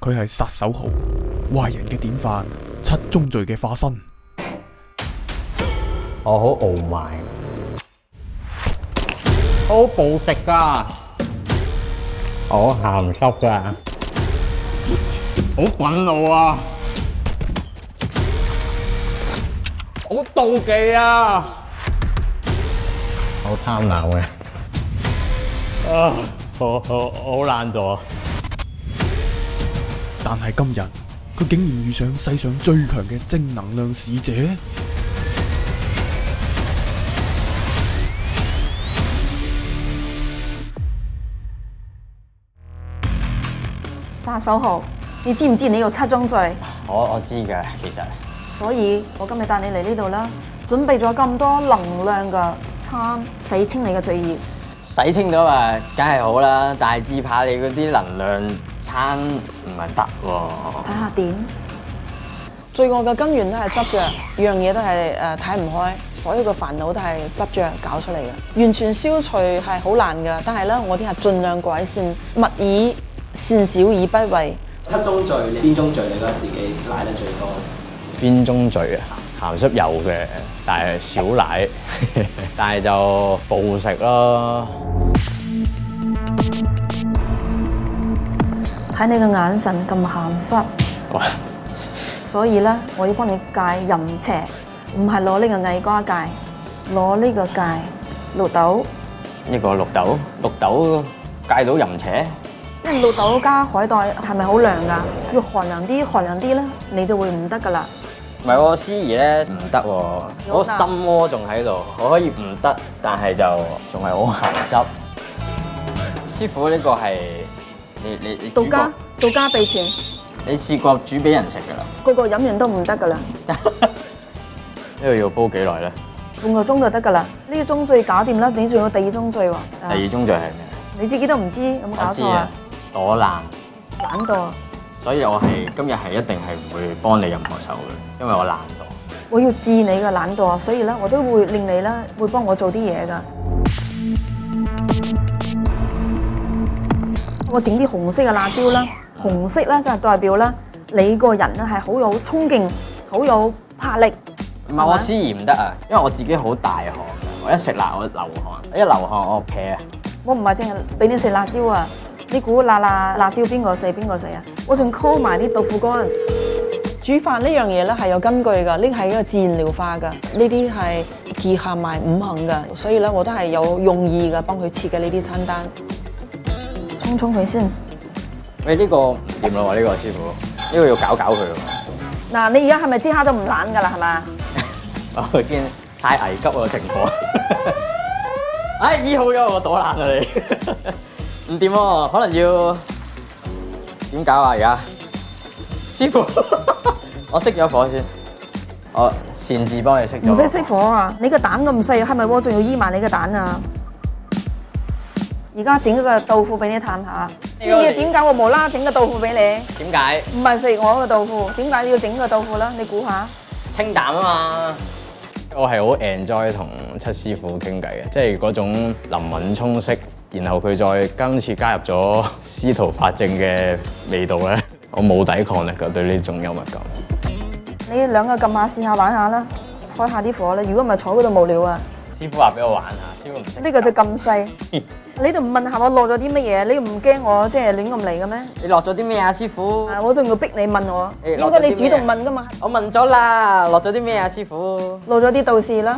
佢係殺手豪，壞人嘅典範，七宗罪嘅化身。 我好傲慢，我好暴食㗎，我好鹹濕㗎，好憤怒啊，好妒忌啊，好貪婪嘅，好懶惰。 但係今日，佢竟然遇上世上最強嘅正能量使者。 殺手豪，你知唔知你有7宗罪？ 我知㗎，其實。 所以我今日帶你嚟呢度啦，準備咗咁多能量嘅餐，洗清你嘅罪孽。 洗清咗咪梗係好啦，但係至怕你嗰啲能量餐唔係得喎。 睇下點？罪惡嘅根源都係執着，樣嘢都係睇唔開，所有嘅煩惱都係執着搞出嚟嘅。完全消除係好難嘅，但係咧，我哋係盡量改善，勿以善小而不為。 7宗罪，邊宗罪你覺得自己賴得最多？ 邊宗罪啊？鹹濕有嘅，但係少奶，但係就暴食咯。 睇你嘅眼神咁鹹濕，所以咧，我要幫你戒淫邪，唔係攞呢個藝瓜戒，攞呢個戒綠豆。 呢個綠豆，綠豆戒到淫邪。 因為綠豆加海帶係咪好涼㗎？要寒涼啲咧，你就會唔得㗎啦。 唔係喎，司儀咧唔得喎，我心窩仲喺度，我可以唔得，但係就仲係好鹹濕。師傅呢個係你道家秘傳， 你試過煮俾人食㗎啦？ 個個飲完都唔得㗎啦。 呢個要煲幾耐咧？ 半個鐘就得㗎啦。呢個宗罪搞掂啦，你仲有第2宗罪喎。 第2宗罪係咩？ 你自己都唔知，有冇搞錯啊？ 躲懶， 懶惰。 所以我今日係一定係唔會幫你任何手嘅，因為我懶惰。 我要治你嘅懶惰，所以咧我都會令你咧會幫我做啲嘢㗎。我整啲紅色嘅辣椒啦，紅色咧就係代表啦你個人咧係好有衝勁，好有魄力。 唔係我司儀唔得啊，因為我自己好大汗，我一食辣我流汗，一流汗我撇啊。我唔係淨係俾你食辣椒啊！你估辣椒邊個食啊？我仲溝埋啲豆腐乾。煮飯呢樣嘢咧係有根據㗎，呢係一個自然療化㗎，呢啲係結合埋5行㗎，所以咧我都係有用意㗎，幫佢設計呢啲餐單。沖佢先。 喂，呢個唔掂咯喎，呢個師傅，呢個要搞佢喎。 嗱，你而家係咪即刻就唔懶㗎啦？係嘛？ 我見太危急喎情況。唉，醫好咗我躲懶啊你，唔掂喎，可能要點搞啊而家？師傅，我熄咗火先，我擅自幫你熄咗。 唔使熄火啊！你個蛋咁細，係咪喎？仲要醫埋你個蛋啊！而家整個豆腐俾你嘆下。呢嘢點解我無啦啦整個豆腐俾你？ 點解？ 唔係食我嘅豆腐，點解要整個豆腐啦？你估下？ 清淡啊嘛！我係好 enjoy 同七師傅傾偈嘅，即係嗰種林敏聰式，然後佢再今次加入咗司徒法正嘅味道咧，我冇抵抗力㗎對呢種幽默感。 你兩個撳下試下玩下啦，開下啲火啦。如果唔係坐嗰度無聊啊！ 師傅話俾我玩下，師傅唔識。 呢個就咁細，你都唔問下我落咗啲乜嘢？你唔驚我即係亂咁嚟嘅咩？ 你落咗啲咩啊，師傅？ 我仲要逼你問我， 應該你主動問噶嘛？ 我問咗啦，落咗啲咩啊，師傅？ 落咗啲道士啦。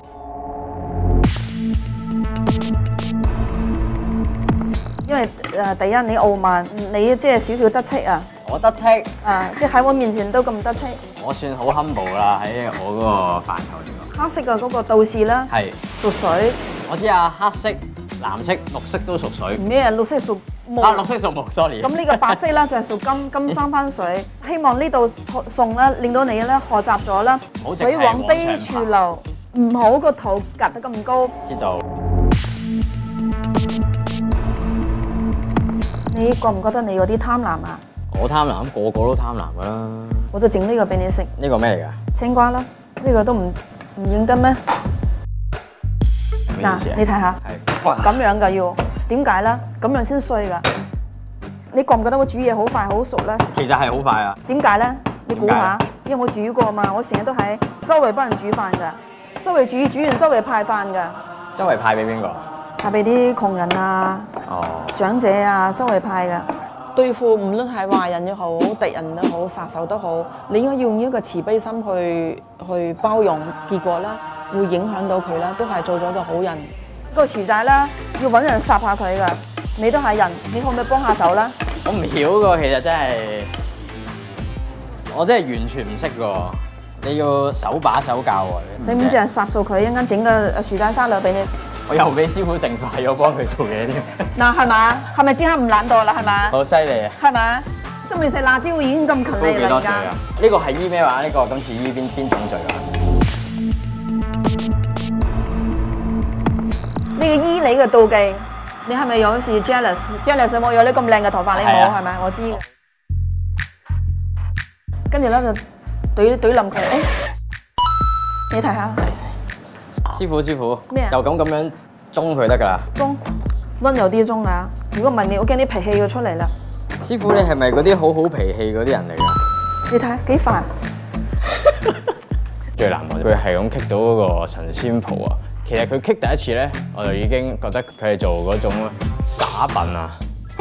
因為第一你傲慢，你即係少少得戚啊。 我得戚即係喺我面前都咁得戚。 我算好 humble 啦，喺我嗰個範疇嚟講。 黑色嘅嗰個道士啦， 係屬水。 我知啊，黑色、藍色、綠色都屬水。 咩啊？綠色屬木。 綠色屬木 ，sorry。 咁呢個白色咧就係屬金，金生翻水。希望呢度餸咧令到你咧學習咗啦，水往低處流，唔好個肚夾得咁高。 知道。 你覺唔覺得你有啲貪婪啊？ 我貪婪，個個都貪婪噶啦。 我就整呢個俾你食。 呢個咩嚟㗎？ 青瓜啦，呢個都唔認得咩？嗱，你睇下，咁樣㗎要點解咧？咁樣先衰㗎。 你覺唔覺得我煮嘢好快好熟咧？ 其實係好快啊！ 點解咧？你估下點？ 因為我煮過嘛，我成日都喺周圍幫人煮飯㗎，周圍煮完周圍派飯㗎， 周圍派俾邊個？ 派俾啲窮人啊、 哦， 長者啊，周圍派㗎。對付唔論係壞人又好、敵人都好、殺手都好，你應該要用一個慈悲心去包容，結果咧會影響到佢啦，都係做咗個好人。個薯仔啦，要揾人烚下佢㗎，你都係人，你可唔可以幫下手啦？ 我唔曉㗎，其實真係，我真係完全唔識㗎。你要手把手教我。 使唔使人烚熟佢？一陣間整個薯仔沙律俾你。 我又俾師傅淨化咗幫佢做嘢添。 嗱，係嘛？係咪即刻唔懶惰啦？係嘛？ 好犀利啊！ 係咪？都未食辣椒已經咁勤高力啦，而家。 幾多歲啊？呢個係醫咩話？呢個今次醫邊種罪啊？ 呢個醫你嘅妒忌，你係咪有時 jealous？jealous 有冇有你咁靚嘅頭髮？你冇係咪？我知嘅。跟住咧就懟冧佢，誒，你睇下。 師傅， 咩啊就咁樣中佢得㗎啦。 中温柔啲中啊！如果唔係你，我驚啲脾氣要出嚟啦。 師傅，你係咪嗰啲好脾氣嗰啲人嚟㗎？ 你睇下幾煩。 最難忘佢係咁棘到嗰個神仙袍啊！其實佢棘第一次咧，我就已經覺得佢係做嗰種耍笨啊！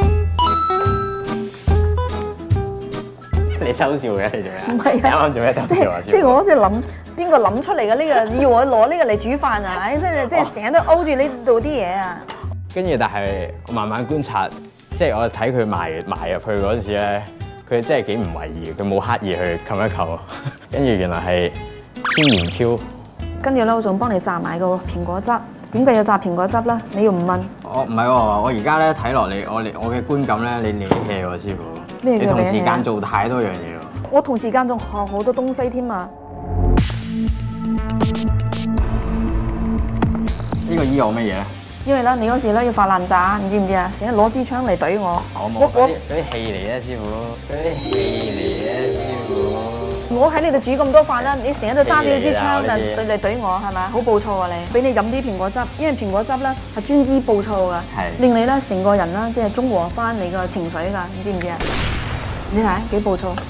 你偷笑嘅你做咩？ 唔係啊你啱啱做咩偷笑啊？ 即係我即係諗邊個諗出嚟嘅呢個，要我攞呢個嚟煮飯啊！唉，真係即係成日都勾住呢度啲嘢啊！ 跟住，但係我慢慢觀察，即係我睇佢埋入去嗰陣時咧，佢真係幾唔為意，佢冇刻意去冚一冚。跟住原來係天然 Q。 跟住咧，我仲幫你榨埋個蘋果汁。點解要榨蘋果汁咧？你要唔問？ 我唔係喎，我而家咧睇落你，我嘅觀感咧，你離氣喎，師傅。 咩叫離氣啊？ 你同時間做太多樣嘢喎。 我同時間仲學好多東西添啊！ 呢個醫我乜嘢咧？ 因為咧，你嗰時咧要發爛渣，你知唔知啊？成日攞支槍嚟懟我。 我冇嗰啲氣嚟啊，師傅。嗰啲氣嚟啊，師傅。 我喺你度煮咁多飯啦，你成日都揸住支槍氣嚟嚟懟我，係咪？好暴躁啊你！俾你飲啲蘋果汁，因為蘋果汁咧係專醫暴躁㗎，令你咧成個人啦即係中和翻你個情緒㗎，你知唔知啊？你睇幾暴躁。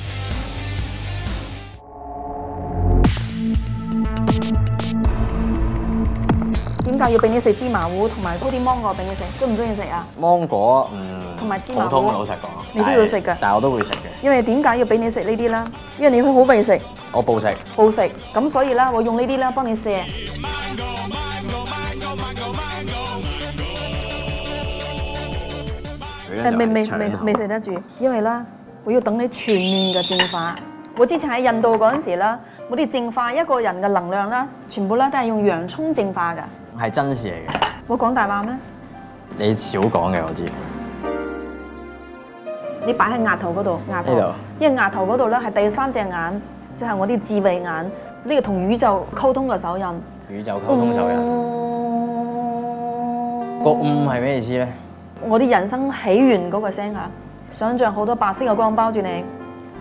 點解要俾你食芝麻糊同埋鋪啲芒果俾你食？中唔中意食啊？ 芒果同埋芝麻普通糊老實講， 你都要食㗎。 但係我都會食嘅。 因為點解要俾你食呢啲啦？因為你會好為食， 我暴食。 暴食，咁所以啦，我用呢啲啦幫你射。未食得住，因為啦，我要等你全面嘅淨化。我之前喺印度嗰陣時啦，我哋淨化一個人嘅能量啦，全部咧都係用洋葱淨化㗎。 係真事嚟嘅。 我講大話咩？ 你少講嘅我知。 你擺喺額頭嗰度，額頭，因為額頭嗰度咧係第三隻眼，就係我啲智慧眼，呢個同宇宙溝通嘅手印。 宇宙溝通手印。個係咩意思咧？ 我啲人生起源嗰個聲啊，想像好多白色嘅光包住你。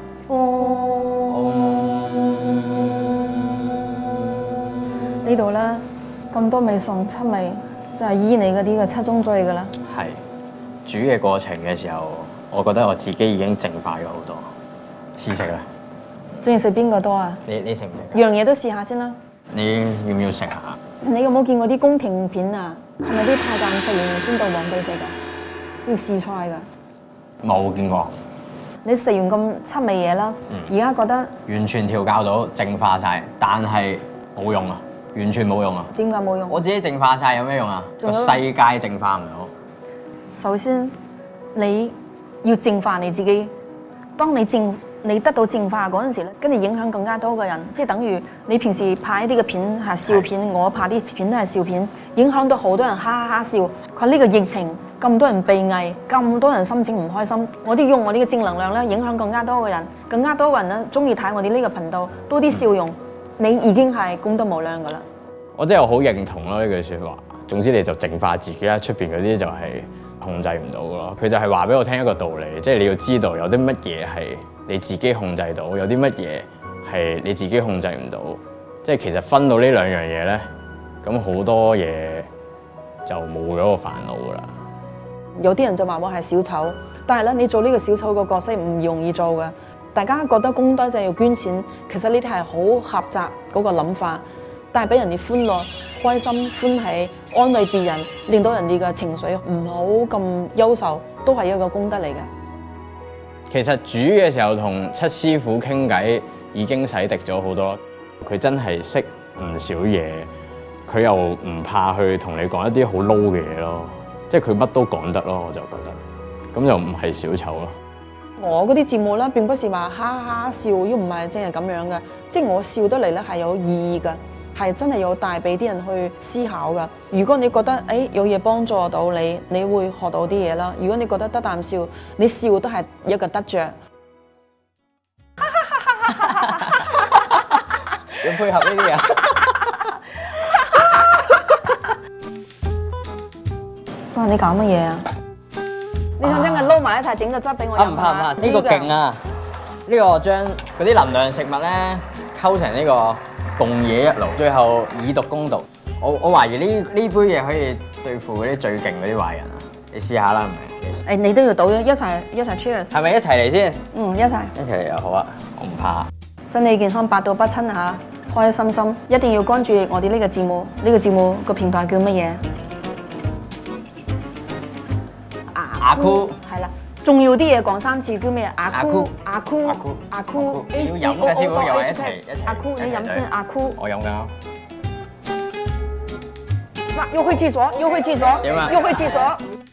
呢度咧咁多味餸七味，就係醫你嗰啲嘅七宗罪㗎啦。 係煮嘅過程嘅時候，我覺得我自己已經淨化咗好多。試食啦！ 中意食邊個多啊？ 你食唔食？ 樣嘢都試下先啦。 你要唔要食下？ 你有冇見過啲宮廷片啊？係咪啲太監食完先到皇帝食㗎？先試菜㗎？ 冇見過。 你食完咁七味嘢啦，而家覺得完全調教到淨化晒，但係冇用啊！完全冇用啊！ 點解冇用？ 我自己淨化晒有咩用啊？個世界淨化唔到。 首先，你要淨化你自己。當你得到淨化嗰陣時咧，跟住影響更加多嘅人，即係等於你平時拍一啲嘅片係笑片，我拍啲片都係笑片，影響到好多人哈哈哈笑。佢呢個疫情咁多人避翳，咁多人心情唔開心，我都用我呢個正能量咧，影響更加多嘅人，更加多嘅人咧中意睇我哋呢個頻道，多啲笑容，你已經係功德無量㗎啦。 我真係好認同咯呢句説話。總之你就淨化自己啦，出邊嗰啲就係控制唔到嘅咯。佢就係話俾我聽一個道理，即係你要知道有啲乜嘢係你自己控制到，有啲乜嘢係你自己控制唔到。即係其實分到呢兩樣嘢咧，咁好多嘢就冇咗個煩惱㗎啦。 有啲人就話我係小丑， 但係咧，你做呢個小丑個角色唔容易做嘅。大家覺得功德就係要捐錢，其實呢啲係好狹窄嗰個諗法，帶俾人哋歡樂、開心、歡喜，安慰別人，令到人哋嘅情緒唔好咁憂愁，都係一個功德嚟嘅。 其實煮嘅時候同七師傅傾偈已經洗滌咗好多，佢真係識唔少嘢，佢又唔怕去同你講一啲好撈嘅嘢咯，即係佢乜都講得咯，我就覺得，咁就唔係小丑咯。 我嗰啲節目咧並不是話哈哈笑，又唔係淨係咁樣嘅，即係我笑得嚟咧係有意義嘅，係真係有帶俾啲人去思考嘅。如果你覺得有嘢幫助到你，你會學到啲嘢啦。如果你覺得得啖笑，你笑都係一個得着。 要配合呢啲啊！ 哇！你搞乜嘢啊？你想將佢撈埋一齊整個汁俾我飲唔怕唔怕，呢個勁啊！呢個將嗰啲能量食物咧溝成呢個共冶一爐，最後以毒攻毒。我懷疑呢杯嘢可以對付嗰啲最勁嗰啲壞人啊！你試下啦，係咪？ 你都要倒一齊 cheers。 係咪一齊嚟先？ 一齊。 一齊嚟啊！好啊，我唔怕。 身體健康，百毒不侵嚇，開開心心，一定要關注我哋呢個節目。呢個節目個平台叫乜嘢？ 阿酷係啦，重要啲嘢講3次，叫咩？阿酷。 要飲嘅先會有一齊。 阿酷，你飲先。阿酷。 我飲㗎。 嗱，又去廁所，又去廁所， 點啊？ 又去廁所。